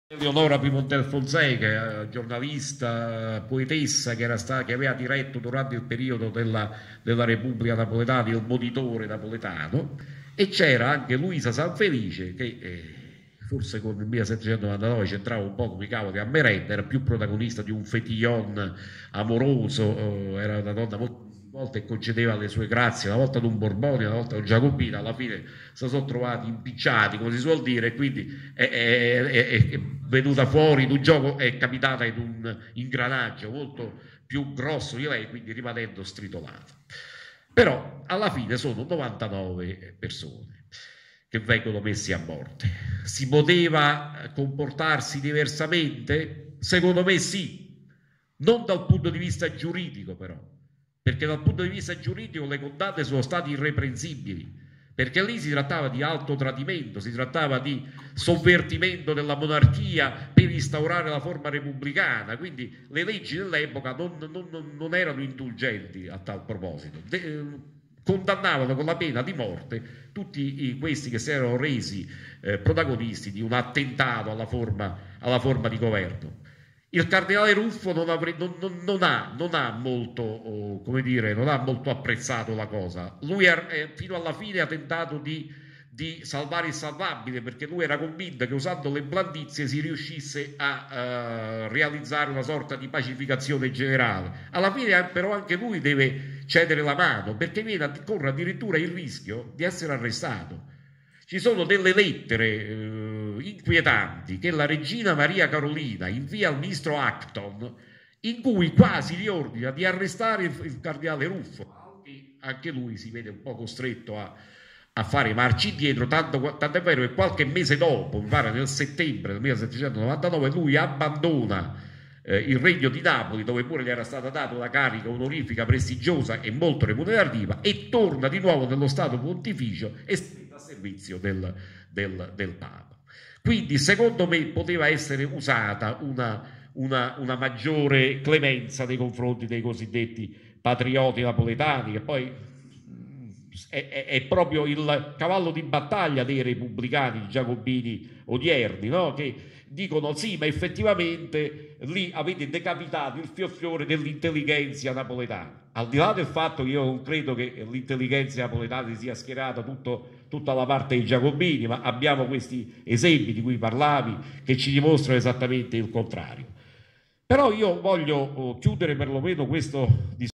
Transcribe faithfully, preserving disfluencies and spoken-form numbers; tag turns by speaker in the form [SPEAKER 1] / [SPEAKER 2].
[SPEAKER 1] Eleonora Pimentel Fonseca, giornalista, poetessa che, era sta, che aveva diretto durante il periodo della, della Repubblica Napoletana il Monitore napoletano, e c'era anche Luisa Sanfelice che eh, forse con il millesettecentonovantanove c'entrava un po' come i cavoli a merenda, era più protagonista di un fetillon amoroso, eh, era una donna molto volte e concedeva le sue grazie, una volta ad un Borbone, una volta ad un Giacobino, alla fine si sono trovati impicciati, come si suol dire, e quindi è, è, è, è venuta fuori in un gioco, è capitata in un ingranaggio molto più grosso di lei, quindi rimanendo stritolata. Però alla fine sono novantanove persone che vengono messi a morte. Si poteva comportarsi diversamente? Secondo me sì, non dal punto di vista giuridico però, perché dal punto di vista giuridico le condanne sono state irreprensibili, perché lì si trattava di alto tradimento, si trattava di sovvertimento della monarchia per instaurare la forma repubblicana, quindi le leggi dell'epoca non, non, non erano indulgenti a tal proposito. De, condannavano con la pena di morte tutti i, questi che si erano resi eh, protagonisti di un attentato alla forma, alla forma di governo. Il cardinale Ruffo non, avre, non, non, non, ha, non ha molto, oh, come dire, non ha molto apprezzato la cosa. Lui ha, eh, fino alla fine ha tentato di, di salvare il salvabile, perché lui era convinto che usando le blandizie si riuscisse a uh, realizzare una sorta di pacificazione generale. Alla fine però anche lui deve cedere la mano, perché viene a, corre addirittura il rischio di essere arrestato. Ci sono delle lettere eh, inquietanti che la regina Maria Carolina invia al ministro Acton, in cui quasi gli ordina di arrestare il, il cardinale Ruffo, e anche lui si vede un po' costretto a, a fare marci indietro, tanto, tanto è vero che qualche mese dopo, mi pare nel settembre del millesettecentonovantanove, lui abbandona eh, il regno di Napoli, dove pure gli era stata data una carica onorifica prestigiosa e molto remunerativa, e torna di nuovo nello Stato Pontificio e servizio del, del, del Papa. Quindi secondo me poteva essere usata una, una, una maggiore clemenza nei confronti dei cosiddetti patrioti napoletani, che poi è, è, è proprio il cavallo di battaglia dei repubblicani giacobini odierni, no? Che dicono sì, ma effettivamente lì avete decapitato il fiore dell'intelligenza napoletana. Al di là del fatto che io non credo che l'intelligenza napoletana sia schierata tutto, tutta la parte dei giacobini, ma abbiamo questi esempi di cui parlavi che ci dimostrano esattamente il contrario. Però io voglio chiudere perlomeno questo discorso